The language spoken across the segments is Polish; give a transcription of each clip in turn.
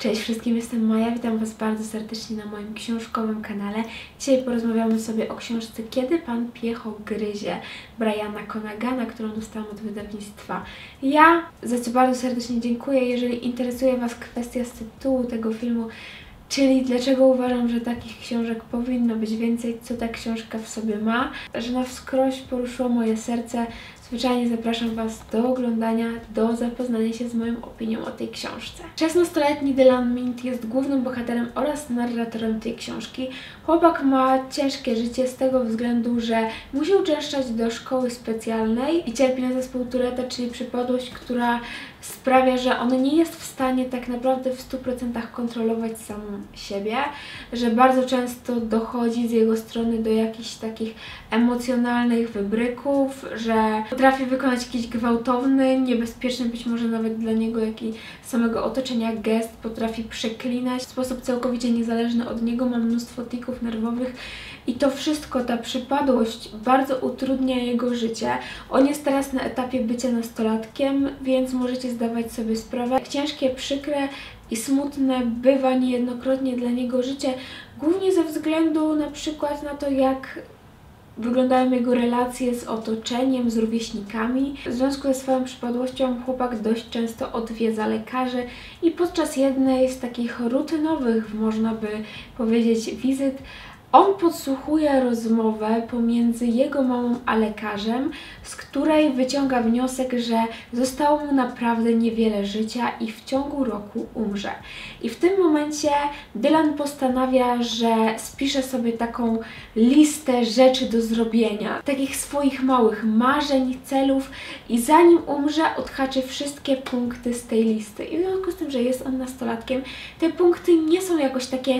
Cześć wszystkim, jestem Maja, witam Was bardzo serdecznie na moim książkowym kanale. Dzisiaj porozmawiamy sobie o książce Kiedy Pan Piecho Gryzie Briana Conagana, którą dostałam od wydawnictwa Ja. Za co bardzo serdecznie dziękuję. Jeżeli interesuje Was kwestia z tytułu tego filmu, czyli dlaczego uważam, że takich książek powinno być więcej, co ta książka w sobie ma, że na wskroś poruszyło moje serce, zwyczajnie zapraszam Was do oglądania, do zapoznania się z moją opinią o tej książce. 16-letni Dylan Mint jest głównym bohaterem oraz narratorem tej książki. Chłopak ma ciężkie życie z tego względu, że musi uczęszczać do szkoły specjalnej i cierpi na zespół Tourett'a, czyli przypadłość, która sprawia, że on nie jest w stanie tak naprawdę w 100% kontrolować sam siebie, że bardzo często dochodzi z jego strony do jakichś takich emocjonalnych wybryków, że potrafi wykonać jakiś gwałtowny, niebezpieczny być może nawet dla niego, jak i samego otoczenia gest, potrafi przeklinać w sposób całkowicie niezależny od niego, ma mnóstwo tików nerwowych i to wszystko, ta przypadłość bardzo utrudnia jego życie. On jest teraz na etapie bycia nastolatkiem, więc możecie zdawać sobie sprawę, jak ciężkie, przykre i smutne bywa niejednokrotnie dla niego życie, głównie ze względu na przykład na to, jak wyglądają jego relacje z otoczeniem, z rówieśnikami. W związku ze swoją przypadłością chłopak dość często odwiedza lekarzy i podczas jednej z takich rutynowych, można by powiedzieć, wizyt on podsłuchuje rozmowę pomiędzy jego mamą a lekarzem, z której wyciąga wniosek, że zostało mu naprawdę niewiele życia i w ciągu roku umrze. I w tym momencie Dylan postanawia, że spisze sobie taką listę rzeczy do zrobienia, takich swoich małych marzeń, celów i zanim umrze odhaczy wszystkie punkty z tej listy. I w związku z tym, że jest on nastolatkiem, te punkty nie są jakoś takie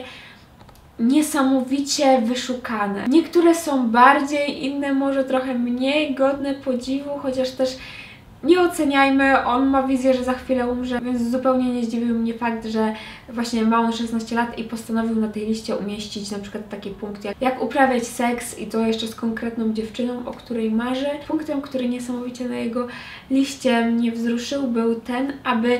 niesamowicie wyszukane. Niektóre są bardziej, inne może trochę mniej godne podziwu, chociaż też nie oceniajmy, on ma wizję, że za chwilę umrze, więc zupełnie nie zdziwił mnie fakt, że właśnie ma on 16 lat i postanowił na tej liście umieścić na przykład taki punkt jak uprawiać seks i to jeszcze z konkretną dziewczyną, o której marzy. Punktem, który niesamowicie na jego liście mnie wzruszył, był ten, aby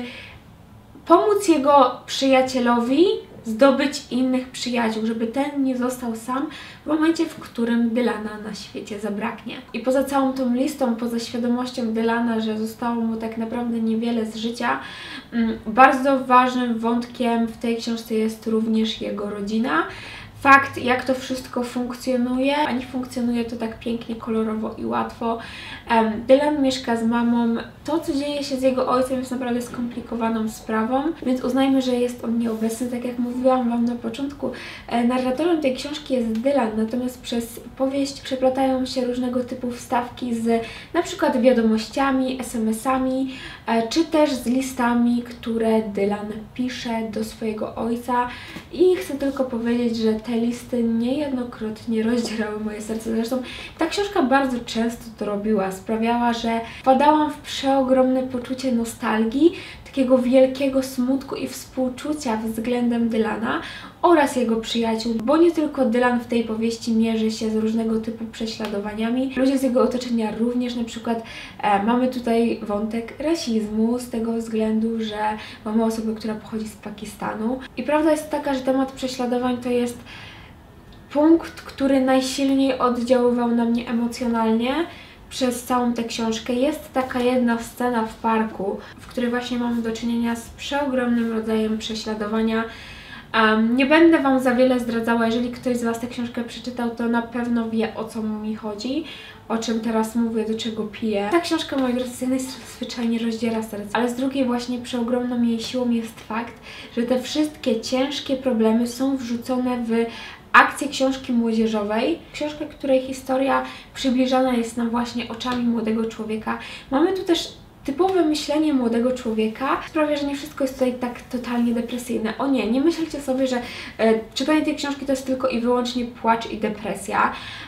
pomóc jego przyjacielowi zdobyć innych przyjaciół, żeby ten nie został sam w momencie, w którym Dylana na świecie zabraknie. I poza całą tą listą, poza świadomością Dylana, że zostało mu tak naprawdę niewiele z życia, bardzo ważnym wątkiem w tej książce jest również jego rodzina. Fakt, jak to wszystko funkcjonuje, a nie funkcjonuje to tak pięknie, kolorowo i łatwo. Dylan mieszka z mamą. To, co dzieje się z jego ojcem, jest naprawdę skomplikowaną sprawą, więc uznajmy, że jest on nieobecny. Tak jak mówiłam Wam na początku, narratorem tej książki jest Dylan, natomiast przez powieść przeplatają się różnego typu wstawki z na przykład wiadomościami, SMS-ami, czy też z listami, które Dylan pisze do swojego ojca. I chcę tylko powiedzieć, że te listy niejednokrotnie rozdzierały moje serce. Zresztą ta książka bardzo często to robiła. Sprawiała, że wpadałam w przeogromne poczucie nostalgii, takiego wielkiego smutku i współczucia względem Dylana oraz jego przyjaciół, bo nie tylko Dylan w tej powieści mierzy się z różnego typu prześladowaniami. Ludzie z jego otoczenia również, na przykład mamy tutaj wątek rasizmu z tego względu, że mamy osobę, która pochodzi z Pakistanu. I prawda jest taka, że temat prześladowań to jest punkt, który najsilniej oddziaływał na mnie emocjonalnie przez całą tę książkę. Jest taka jedna scena w parku, w której właśnie mamy do czynienia z przeogromnym rodzajem prześladowania. Nie będę Wam za wiele zdradzała, jeżeli ktoś z Was tę książkę przeczytał, to na pewno wie, o co mi chodzi, o czym teraz mówię, do czego piję. Ta książka, moi drodzy, z jednej strony zwyczajnie rozdziera serce, ale z drugiej właśnie przeogromną jej siłą jest fakt, że te wszystkie ciężkie problemy są wrzucone w akcję książki młodzieżowej, książkę, której historia przybliżana jest nam właśnie oczami młodego człowieka. Mamy tu też typowe myślenie młodego człowieka, sprawia, że nie wszystko jest tutaj tak totalnie depresyjne. O nie, nie myślcie sobie, że czytanie tej książki to jest tylko i wyłącznie płacz i depresja,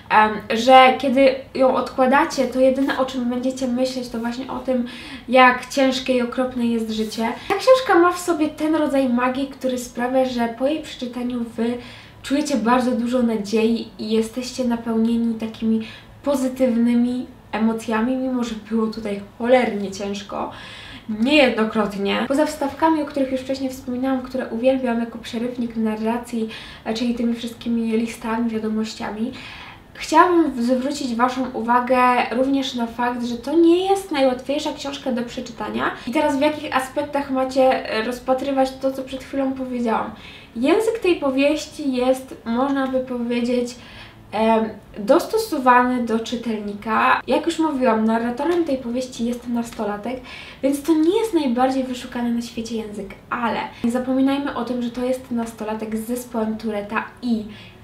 że kiedy ją odkładacie, to jedyne, o czym będziecie myśleć, to właśnie o tym, jak ciężkie i okropne jest życie. Ta książka ma w sobie ten rodzaj magii, który sprawia, że po jej przeczytaniu Wy czujecie bardzo dużo nadziei i jesteście napełnieni takimi pozytywnymi emocjami, mimo że było tutaj cholernie ciężko. niejednokrotnie. Poza wstawkami, o których już wcześniej wspominałam, które uwielbiam jako przerywnik narracji, czyli tymi wszystkimi listami, wiadomościami, chciałabym zwrócić Waszą uwagę również na fakt, że to nie jest najłatwiejsza książka do przeczytania. I teraz w jakich aspektach macie rozpatrywać to, co przed chwilą powiedziałam. Język tej powieści jest, można by powiedzieć, dostosowany do czytelnika. Jak już mówiłam, narratorem tej powieści jest nastolatek, więc to nie jest najbardziej wyszukany na świecie język, ale nie zapominajmy o tym, że to jest nastolatek z zespołem Tourett'a i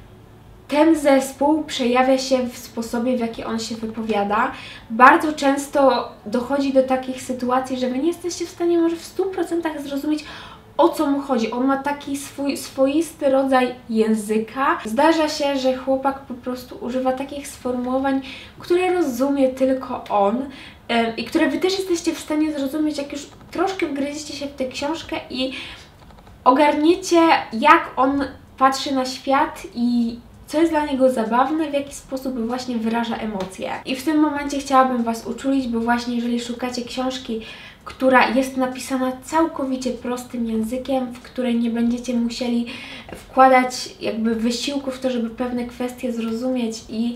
ten zespół przejawia się w sposobie, w jaki on się wypowiada. Bardzo często dochodzi do takich sytuacji, że Wy nie jesteście w stanie może w 100% zrozumieć, o co mu chodzi. On ma taki swoisty rodzaj języka. Zdarza się, że chłopak po prostu używa takich sformułowań, które rozumie tylko on i które Wy też jesteście w stanie zrozumieć, jak już troszkę wgryziecie się w tę książkę i ogarniecie, jak on patrzy na świat i co jest dla niego zabawne, w jaki sposób właśnie wyraża emocje. I w tym momencie chciałabym Was uczulić, bo właśnie jeżeli szukacie książki, która jest napisana całkowicie prostym językiem, w której nie będziecie musieli wkładać jakby wysiłku w to, żeby pewne kwestie zrozumieć i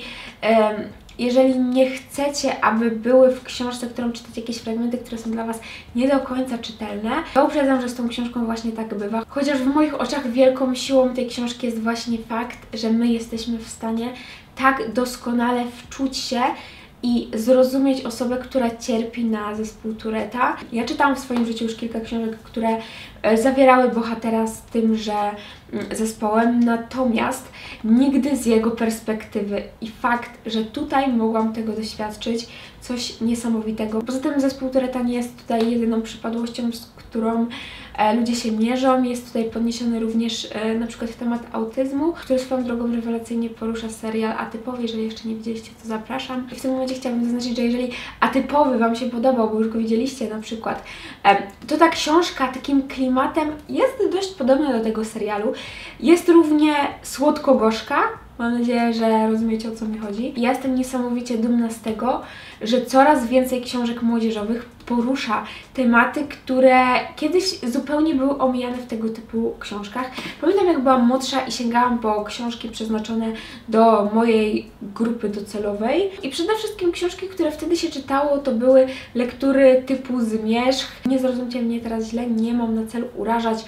jeżeli nie chcecie, aby były w książce, którą czytacie, jakieś fragmenty, które są dla Was nie do końca czytelne, to uprzedzam, że z tą książką właśnie tak bywa. Chociaż w moich oczach wielką siłą tej książki jest właśnie fakt, że my jesteśmy w stanie tak doskonale wczuć się i zrozumieć osobę, która cierpi na zespół Tourett'a. Ja czytałam w swoim życiu już kilka książek, które zawierały bohatera z tymże zespołem, natomiast nigdy z jego perspektywy. I fakt, że tutaj mogłam tego doświadczyć, coś niesamowitego. Poza tym zespół Tourett'a nie jest tutaj jedyną przypadłością, z którą ludzie się mierzą. Jest tutaj podniesiony również na przykład temat autyzmu, który swoją drogą rewelacyjnie porusza serial Atypowy. Jeżeli jeszcze nie widzieliście, to zapraszam. I w tym momencie chciałabym zaznaczyć, że jeżeli Atypowy Wam się podobał, bo już go widzieliście na przykład, to ta książka takim klimatem jest dość podobna do tego serialu. Jest równie słodko-gorzka. Mam nadzieję, że rozumiecie, o co mi chodzi. Ja jestem niesamowicie dumna z tego, że coraz więcej książek młodzieżowych porusza tematy, które kiedyś zupełnie były omijane w tego typu książkach. Pamiętam, jak byłam młodsza i sięgałam po książki przeznaczone do mojej grupy docelowej. I przede wszystkim książki, które wtedy się czytało, to były lektury typu Zmierzch. Nie zrozumcie mnie teraz źle, nie mam na celu urażać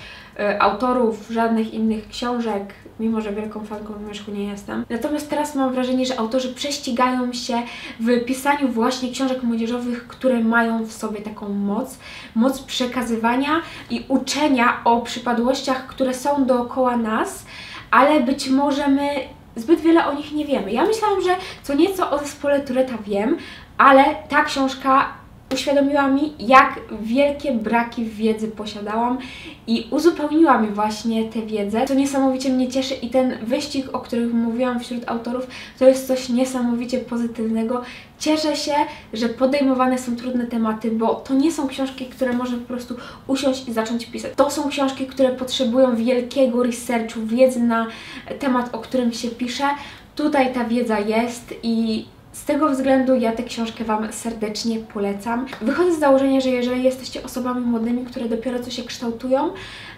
autorów żadnych innych książek, mimo że wielką fanką Zmierzchu nie jestem. Natomiast teraz mam wrażenie, że autorzy prześcigają się w pisaniu właśnie książek młodzieżowych, które mają w sobie taką moc przekazywania i uczenia o przypadłościach, które są dookoła nas, ale być może my zbyt wiele o nich nie wiemy. Ja myślałam, że co nieco o zespole Tourett'a wiem, ale ta książka uświadomiła mi, jak wielkie braki w wiedzy posiadałam i uzupełniła mi właśnie tę wiedzę, co niesamowicie mnie cieszy i ten wyścig, o którym mówiłam wśród autorów, to jest coś niesamowicie pozytywnego. Cieszę się, że podejmowane są trudne tematy, bo to nie są książki, które można po prostu usiąść i zacząć pisać. To są książki, które potrzebują wielkiego researchu, wiedzy na temat, o którym się pisze. Tutaj ta wiedza jest i z tego względu ja tę książkę Wam serdecznie polecam. Wychodzę z założenia, że jeżeli jesteście osobami młodymi, które dopiero co się kształtują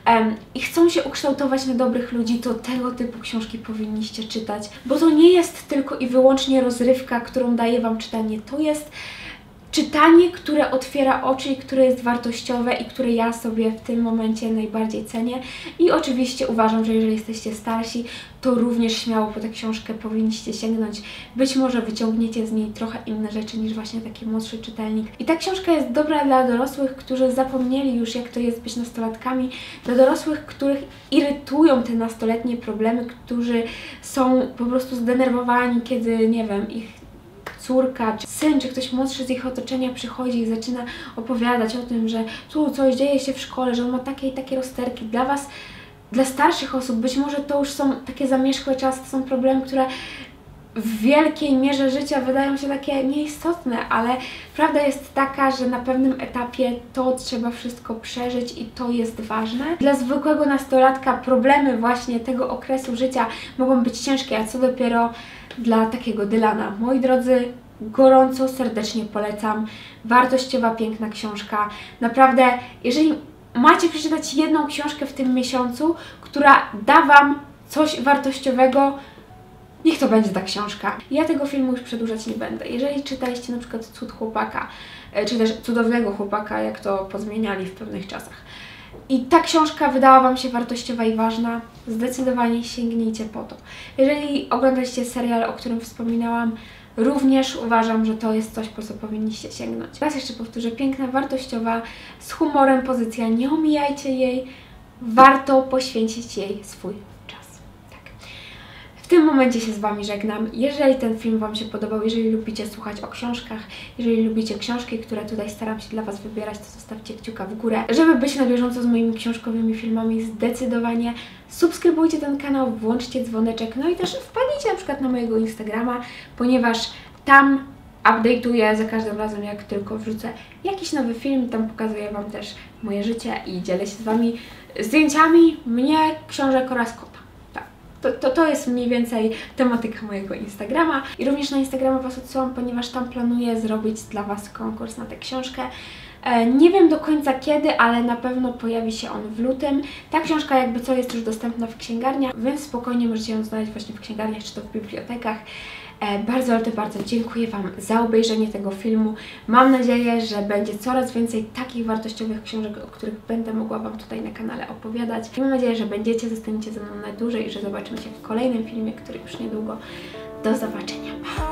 i chcą się ukształtować na dobrych ludzi, to tego typu książki powinniście czytać, bo to nie jest tylko i wyłącznie rozrywka, którą daje Wam czytanie. To jest czytanie, które otwiera oczy i które jest wartościowe i które ja sobie w tym momencie najbardziej cenię. I oczywiście uważam, że jeżeli jesteście starsi, to również śmiało po tę książkę powinniście sięgnąć. Być może wyciągniecie z niej trochę inne rzeczy niż właśnie taki młodszy czytelnik. I ta książka jest dobra dla dorosłych, którzy zapomnieli już, jak to jest być nastolatkami, dla dorosłych, których irytują te nastoletnie problemy, którzy są po prostu zdenerwowani, kiedy, nie wiem, ich córka, czy syn, czy ktoś młodszy z ich otoczenia przychodzi i zaczyna opowiadać o tym, że tu coś dzieje się w szkole, że on ma takie i takie rozterki. Dla Was, dla starszych osób, być może to już są takie zamierzchłe czasy, to są problemy, które w wielkiej mierze życia wydają się takie nieistotne, ale prawda jest taka, że na pewnym etapie to trzeba wszystko przeżyć i to jest ważne. Dla zwykłego nastolatka problemy właśnie tego okresu życia mogą być ciężkie, a co dopiero dla takiego Dylana. Moi drodzy, gorąco, serdecznie polecam. Wartościowa, piękna książka. Naprawdę, jeżeli macie przeczytać jedną książkę w tym miesiącu, która da Wam coś wartościowego, niech to będzie ta książka. Ja tego filmu już przedłużać nie będę. Jeżeli czytaliście na przykład Cud chłopaka, czy też Cudownego chłopaka, jak to pozmieniali w pewnych czasach, i ta książka wydała Wam się wartościowa i ważna, zdecydowanie sięgnijcie po to. Jeżeli oglądaliście serial, o którym wspominałam, również uważam, że to jest coś, po co powinniście sięgnąć. Raz jeszcze powtórzę, piękna, wartościowa, z humorem pozycja, nie omijajcie jej, warto poświęcić jej swój czas. Tak. W tym momencie się z Wami żegnam. Jeżeli ten film Wam się podobał, jeżeli lubicie słuchać o książkach, jeżeli lubicie książki, które tutaj staram się dla Was wybierać, to zostawcie kciuka w górę. Żeby być na bieżąco z moimi książkowymi filmami, zdecydowanie subskrybujcie ten kanał, włączcie dzwoneczek, no i też wpadnijcie na przykład na mojego Instagrama, ponieważ tam update'uję za każdym razem, jak tylko wrzucę jakiś nowy film, tam pokazuję Wam też moje życie i dzielę się z Wami zdjęciami mnie, książek oraz kota. To jest mniej więcej tematyka mojego Instagrama i również na Instagrama Was odsyłam, ponieważ tam planuję zrobić dla Was konkurs na tę książkę. Nie wiem do końca kiedy, ale na pewno pojawi się on w lutym. Ta książka jakby co jest już dostępna w księgarniach, więc spokojnie możecie ją znaleźć właśnie w księgarniach czy to w bibliotekach. Bardzo, ale bardzo dziękuję Wam za obejrzenie tego filmu. Mam nadzieję, że będzie coraz więcej takich wartościowych książek, o których będę mogła Wam tutaj na kanale opowiadać. I mam nadzieję, że zostaniecie ze mną na dłużej i że zobaczymy się w kolejnym filmie, który już niedługo. Do zobaczenia.